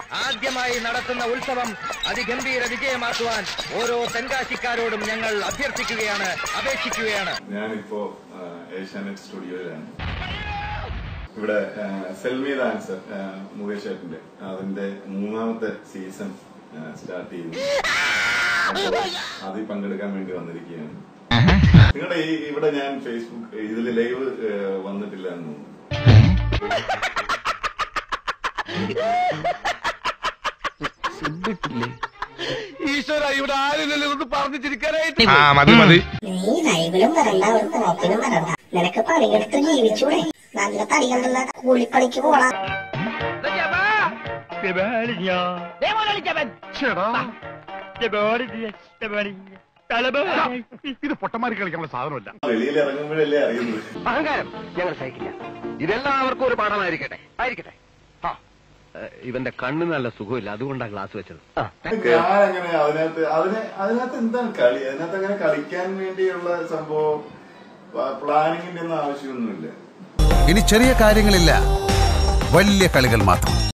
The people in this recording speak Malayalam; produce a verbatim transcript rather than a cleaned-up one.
ആദ്യമായി നടത്തുന്ന ഉത്സവം അതിഗംഭീര വിജയമാക്കുവാൻ ഓരോ തെൻകാശിക്കാരോടും ഞങ്ങൾ അഭ്യർത്ഥിക്കുകയാണ്, അപേക്ഷിക്കുകയാണ്. ഞാനിപ്പോ ഏഷ്യാനെറ്റ് സ്റ്റുഡിയോയിലാണ്. ഇവിടെ സെൽമി ഡാൻസർ മുകേഷ് ചേട്ടന്റെ അതിന്റെ മൂന്നാമത്തെ സീസൺ സ്റ്റാർട്ട് ചെയ്യുന്നു. അതിൽ പങ്കെടുക്കാൻ വേണ്ടി വന്നിരിക്കുകയാണ്. നിങ്ങളുടെ ഈ ഇവിടെ ഞാൻ ഫേസ്ബുക്ക് ഇതില് ലൈവ് വന്നിട്ടില്ല എന്ന് തോന്നുന്നു. ഈശ്വര, ഇവിടെ ആരില്ലല്ലോ ഒന്ന് പറഞ്ഞു ചിരിക്കാനായിട്ട്. നീ ലൈവിലും വരണ്ട, ഒരു പോക്കിനും വരണ്ട. നിനക്ക് പണിയെടുത്ത് ജീവിച്ചൂടെ? നല്ല തടി കണ്ടുള്ള കൂലിപ്പണിക്ക് പോളാം. ഇത് പൊട്ടന്മാരി കളിക്കാനുള്ള സാധനമല്ല. വെളിയിൽ ഇറങ്ങുമ്പോഴല്ലേ അറിയുന്നത്. അഹങ്കാരം ഞങ്ങൾ സഹിക്കില്ല. ഇതെല്ലാവർക്കും ഒരു പാഠമായിരിക്കട്ടെ, ആയിരിക്കട്ടെ. ഇവന്റെ കണ്ണ് നല്ല സുഖമില്ല, അതുകൊണ്ടാണ് ക്ലാസ് വെച്ചത്. ഞാനങ്ങനെ അതിനകത്ത് അതിന് അതിനകത്ത് എന്താണ് കളി? അതിനകത്ത് അങ്ങനെ കളിക്കാൻ വേണ്ടിയുള്ള സംഭവം പ്ലാനിങ്ങിന്റെ ഒന്നും ആവശ്യമൊന്നുമില്ല. ഇനി ചെറിയ കാര്യങ്ങളില്ല, വലിയ കളികൾ മാത്രം.